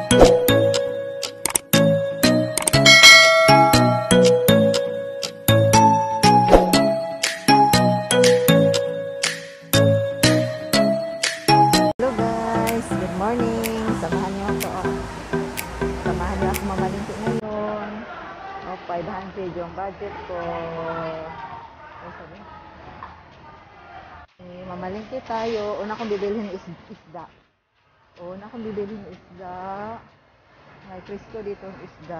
Hello guys, good morning. Samahan niyo ako. Samahan niyo ako mamalingki ngayon. 500 yung budget ko. Mamalingki tayo. Una kong bibilhin isda. May Crisco dito isda.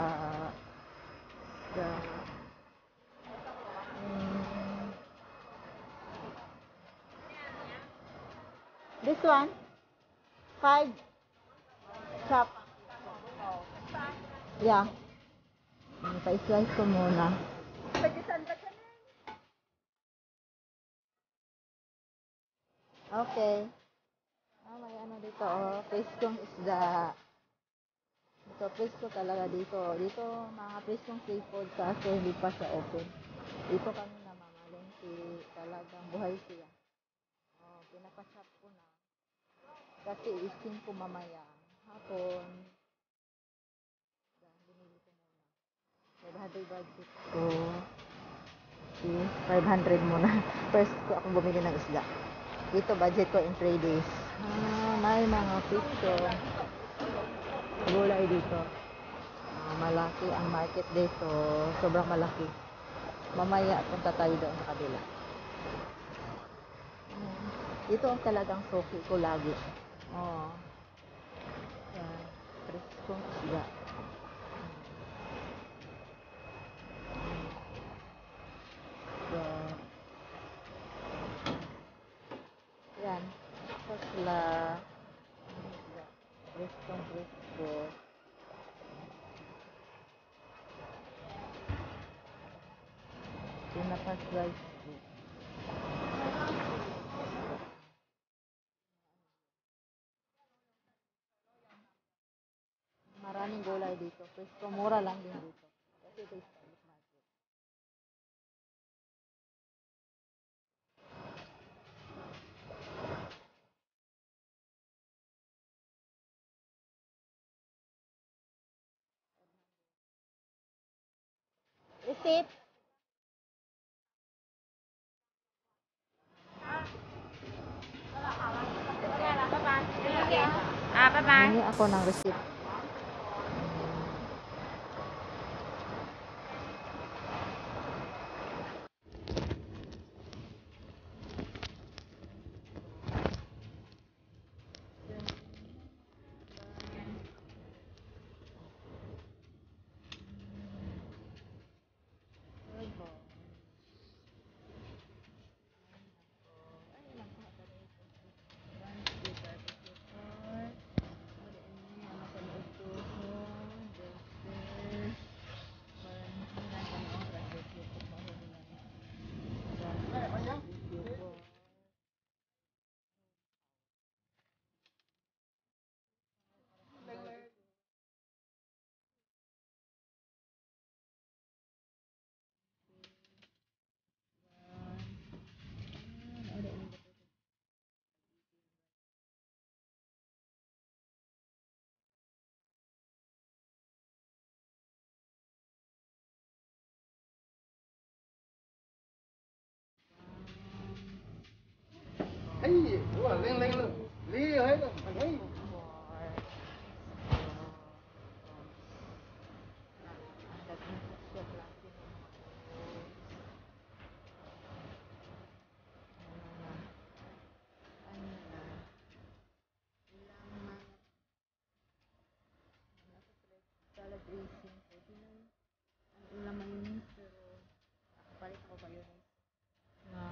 This one? 5 chop. Yeah. Pa-slice ko muna. Okay. May ano dito, Crispong isda. Ito, Crisco talaga dito. Dito, mga Crispong seafood kaso hindi pa siya open. Dito kami namamalengke. Talagang buhay siya. Pinapashop ko na. Kasi isin ko mamaya. Hapon. Binili ko muna. 500 budget ko. Okay, 500 muna. First ko akong bumili ng isda. Dito budget ko in 3 days. May mga piso. Gulay dito. Malaki ang market dito. Sobrang malaki. Mamaya punta tayo doon sa kabila. Ito ang talagang suki ko lagi. Yan. Crispong isda. Yan. Sosla. Crispong. Pinapaslice ko. Maraming gulay dito. Crispong mura lang din dito. Kasi ito is public market. Receipt. Bye-bye. Hingi ako ng receipt. Hey, lên lý hết rồi. Hey. Ulam mayonnaise pero palit ako mayonnaise na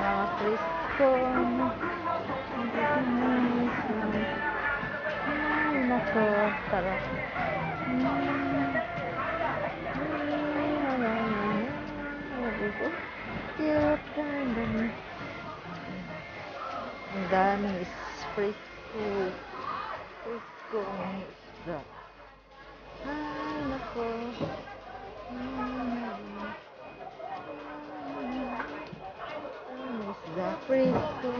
mga preskong ay nako, sarap. Cute, ang dami. Ang daming presko. Preskong isda. Ay nako. Isda presko.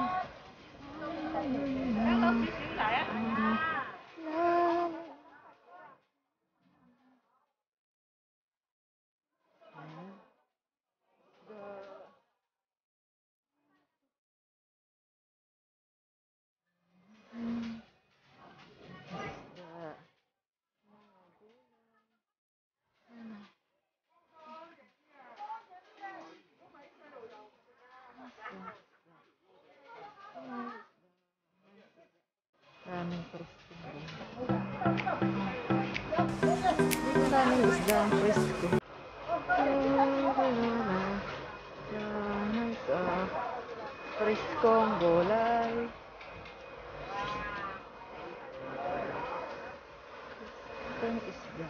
Daming presko. Daming isda ang presko. Preskong gulay. Preskong isda.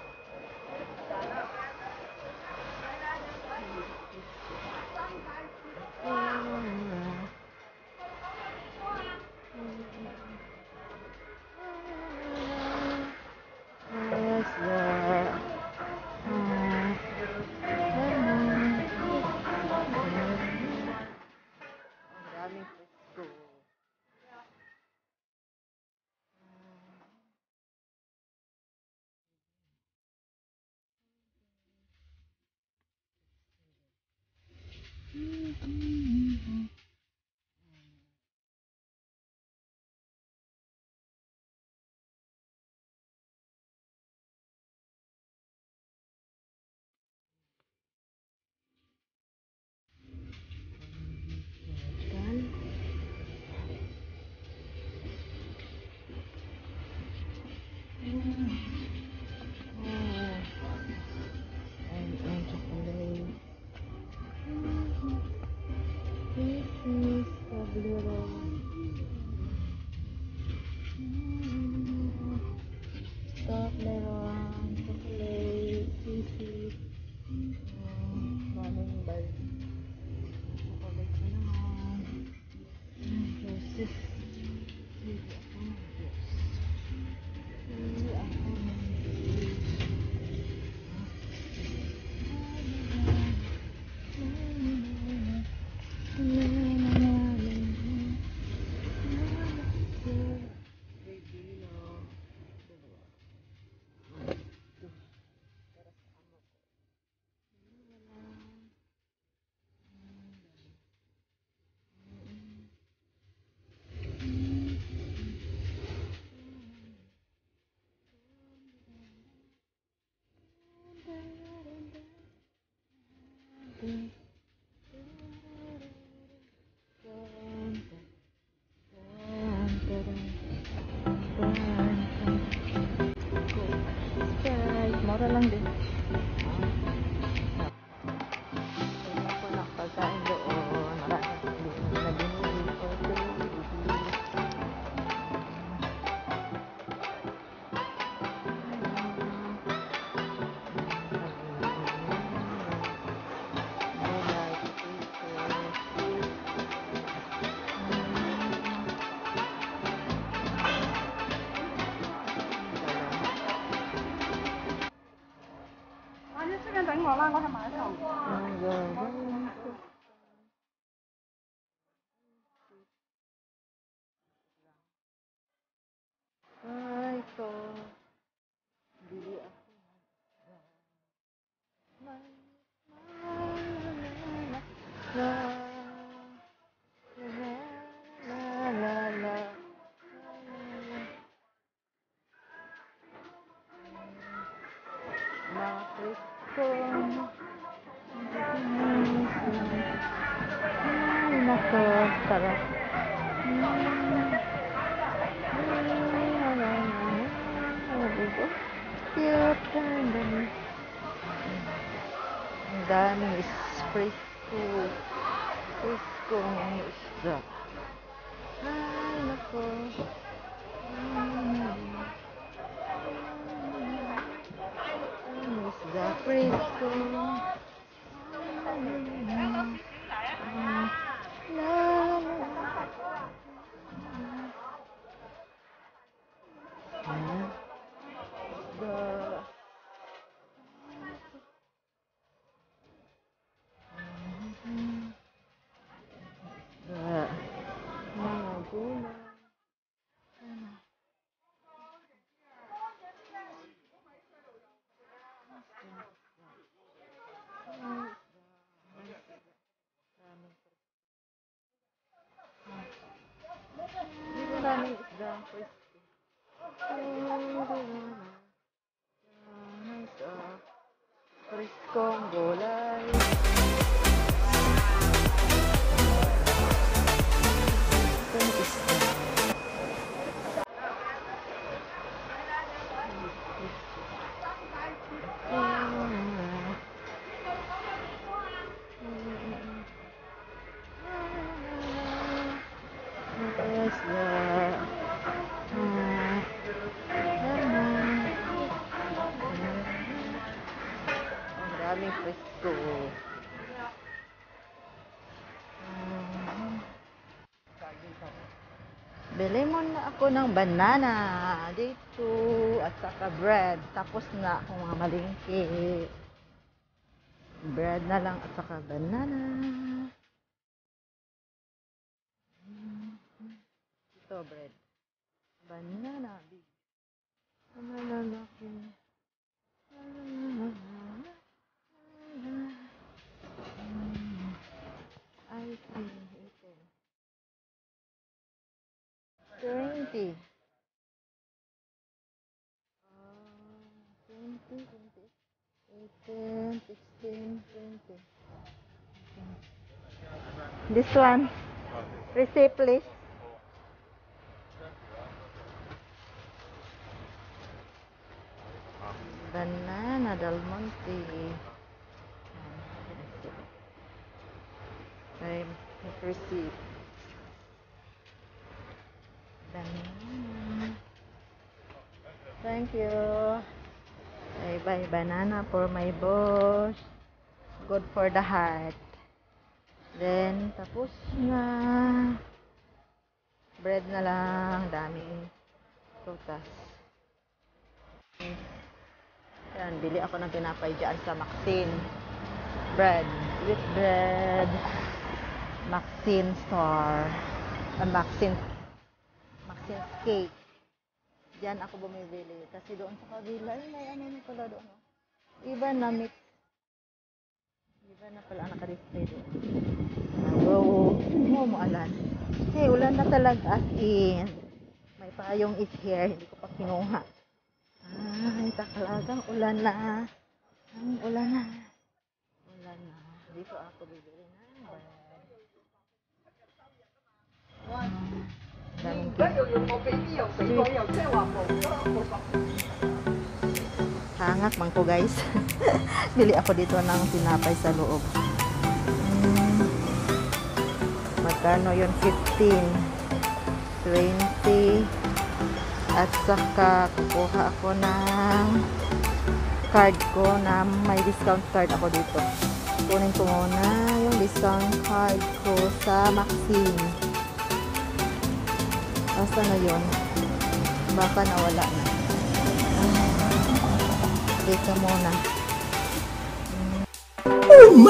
Daming presko. And chocolate. This is Toblerone. Toblerone, chocolate, sisig. Daming bal. Chocolate na naman. Versus. Hindi ako ng Diyos. Hindi ako ng guys, mura lang din. Tingnan ko ng pagkain doon. Marami akong hindi na binili. Ay, ito. Bili ako. Mga preskong. Ay, nako, sarap. Cute, ang dami. Ang daming presko. Friskong isda. Ay, nako. Isda frisko. Mga gulay. Maraming isda frisko. Friskong gulay. Itong isda. Ang daming frisko. Bili muna ako ng banana dito at saka bread. Tapos na akong mga malingki. Bread na lang at saka banana. Ito bread. Banana. Big. Malalaki. I see. 20. 20, 20, 18, 16, 20. This one. Receipt, please. Banana Del Monte. Receipt. Banana. Thank you. I buy banana for my boss. Good for the heart. Then, tapos na. Bread na lang. Daming prutas. Yan, bili ako ng tinapay dyan sa Maxine. Bread. Wheat bread. Maxine store. Maxine cake. Diyan ako bumibili. Kasi doon sa kabila, may ano na pala doon. Iba na mix. Iba na pala ang naka-display doon. Bro, umuulan. Hey, ulan na talaga as in. May payong is here. Hindi ko pa kinuha. Ay, talagang ulan na. Ang ulan na. Ulan na. Dito ako bibili na. Hangat man ko guys. Bili ako dito ng tinapay sa loob. Magkano yun? 15, 20, at saka kukuha ako ng card ko na may discount card ako dito. Kunin ko muna yung discount card ko sa Maxine. Basta na yun. Baka nawala na. Dito muna.